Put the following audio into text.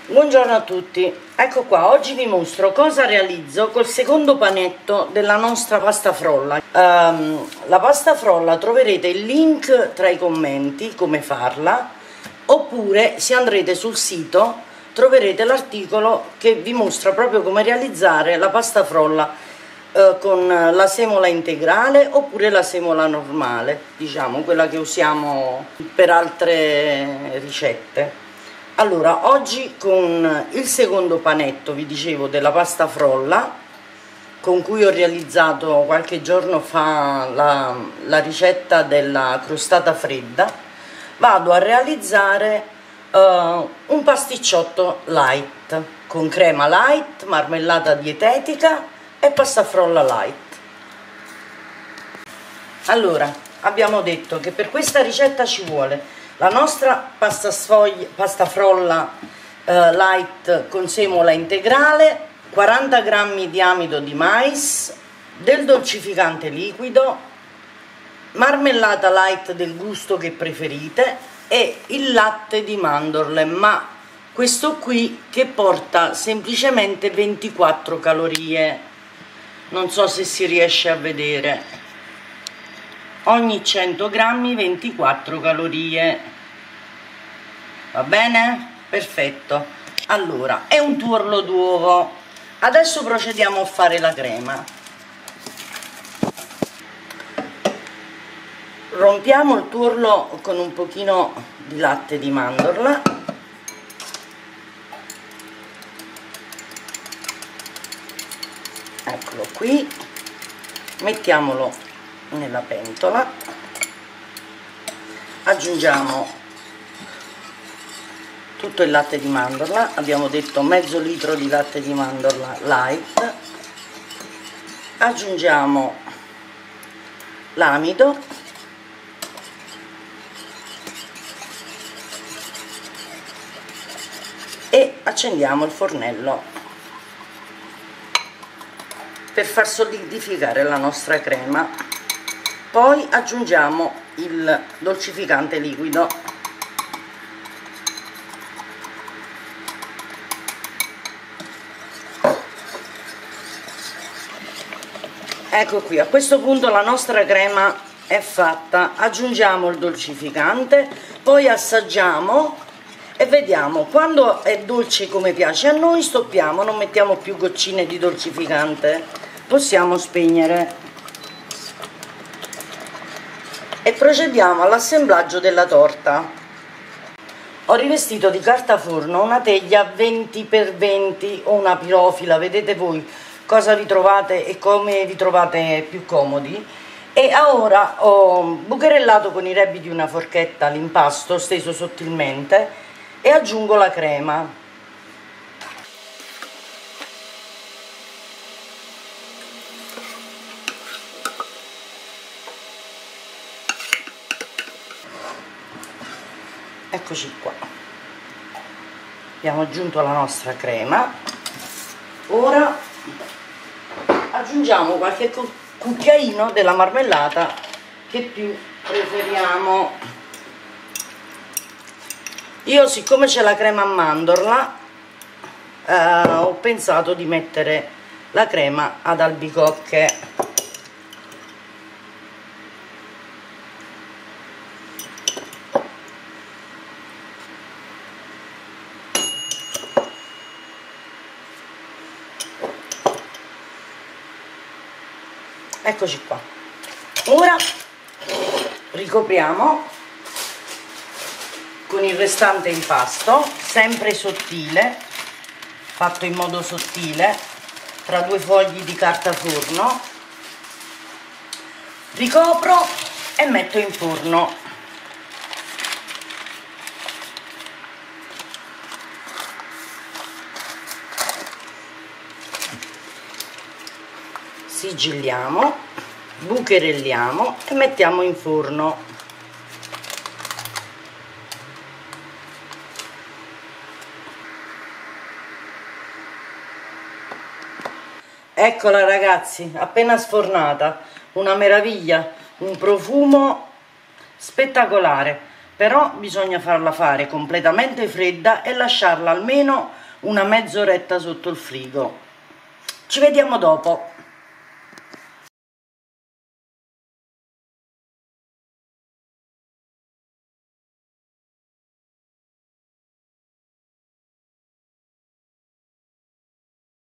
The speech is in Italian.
Buongiorno a tutti, ecco qua, oggi vi mostro cosa realizzo col secondo panetto della nostra pasta frolla. La pasta frolla troverete il link tra i commenti, come farla, oppure se andrete sul sito troverete l'articolo che vi mostra proprio come realizzare la pasta frolla con la semola integrale oppure la semola normale, diciamo quella che usiamo per altre ricette. Allora, oggi con il secondo panetto, vi dicevo, della pasta frolla, con cui ho realizzato qualche giorno fa la ricetta della crostata fredda, vado a realizzare un pasticciotto light, con crema light, marmellata dietetica e pasta frolla light. Allora, abbiamo detto che per questa ricetta ci vuole la nostra pasta frolla light con semola integrale, 40 g di amido di mais, del dolcificante liquido, marmellata light del gusto che preferite e il latte di mandorle, ma questo qui che porta semplicemente 24 calorie. Non so se si riesce a vedere. Ogni 100 grammi 24 calorie, va bene? Perfetto. Allora, è un tuorlo d'uovo. Adesso procediamo a fare la crema. Rompiamo il tuorlo con un pochino di latte di mandorla. Eccolo qui. Mettiamolo nella pentola, aggiungiamo tutto il latte di mandorla, abbiamo detto mezzo litro di latte di mandorla light, aggiungiamo l'amido, e accendiamo il fornello per far solidificare la nostra crema. Poi aggiungiamo il dolcificante liquido. Ecco qui, a questo punto la nostra crema è fatta. Aggiungiamo il dolcificante, poi assaggiamo e vediamo. Quando è dolce come piace a noi stoppiamo, non mettiamo più goccine di dolcificante, possiamo spegnere. E procediamo all'assemblaggio della torta. Ho rivestito di carta forno una teglia 20x20 o una pirofila, vedete voi cosa vi trovate e come vi trovate più comodi. E ora ho bucherellato con i rebbi di una forchetta l'impasto steso sottilmente e aggiungo la crema. Eccoci qua, abbiamo aggiunto la nostra crema. Ora aggiungiamo qualche cucchiaino della marmellata che più preferiamo. Io, siccome c'è la crema a mandorla, ho pensato di mettere la crema ad albicocche. Eccoci qua. Ora ricopriamo con il restante impasto, sempre sottile, fatto in modo sottile, tra due fogli di carta forno. Ricopro e metto in forno. Sigilliamo, bucherelliamo e mettiamo in forno. Eccola ragazzi, appena sfornata, una meraviglia, un profumo spettacolare. però bisogna farla fare completamente fredda e lasciarla almeno una mezz'oretta sotto il frigo. Ci vediamo dopo.